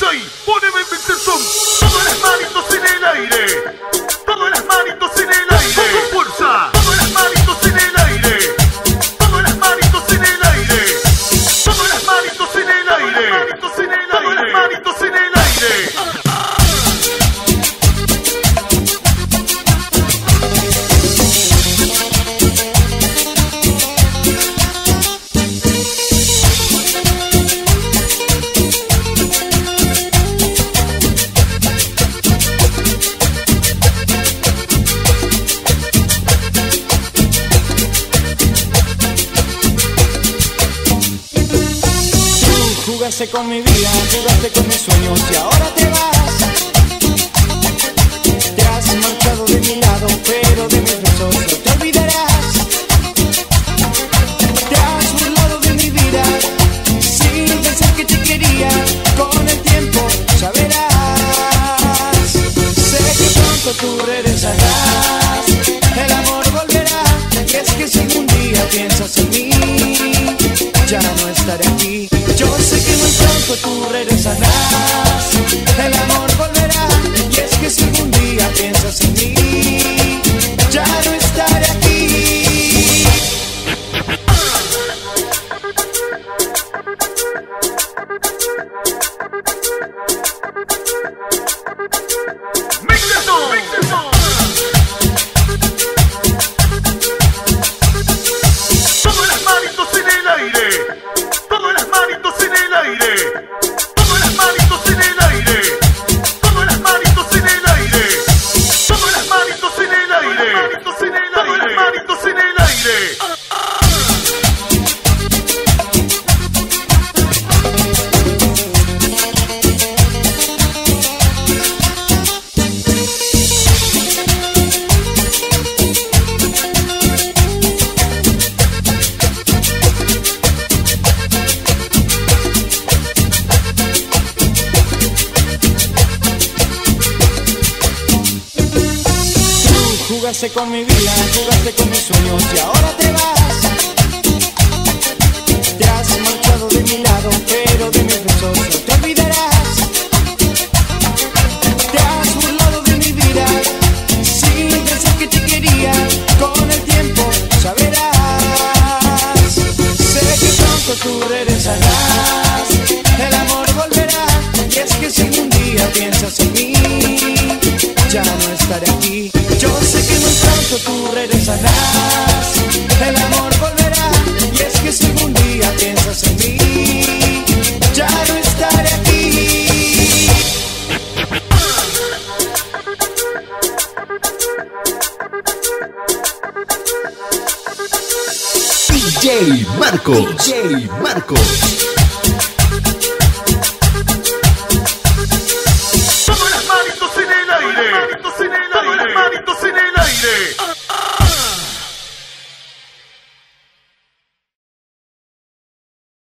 DJ, poneme el son. Todas las manitos en el aire. Todas las manitos en el aire. Con fuerza. Todas las manitos en el aire. Todas las manitos en el aire. Todas las manitos en el aire. Todas las manitos en el aire. Jugaste con mi vida, jugaste con mis sueños y ahora te vas. Te has marchado de mi lado, pero de mis besos no te olvidarás. Te has burlado de mi vida, sin pensar que te quería. Con el tiempo ya verás. Sé que pronto tú regresarás, el amor volverá. Y es que si algún día piensas en mí, ya no estaré aquí. Yo sé que muy pronto tú regresarás, el amor volverá. Y es que si algún día piensas en mí, ya no estaré aquí. Todas las manitos en el aire. Todas las manitos en el aire. Todas las manitos en el aire. Todas las manitos en el aire. Todas las manitos en el aire. Todas las manitos en el aire. Jugaste con mi vida, jugaste con mis sueños y ahora te vas. Te has marchado de mi lado, pero de mis besos no te olvidarás. Te has burlado de mi vida, sin pensar que te quería. Con el tiempo ya verás. Sé que pronto tú regresarás, el amor volverá. Y es que si algún día piensas en mí, ya no estaré aquí. Yo sé que muy pronto tú regresarás, el amor volverá. Y es que si algún día piensas en mí, ya no estaré aquí. DJ Marcos. DJ Marcos.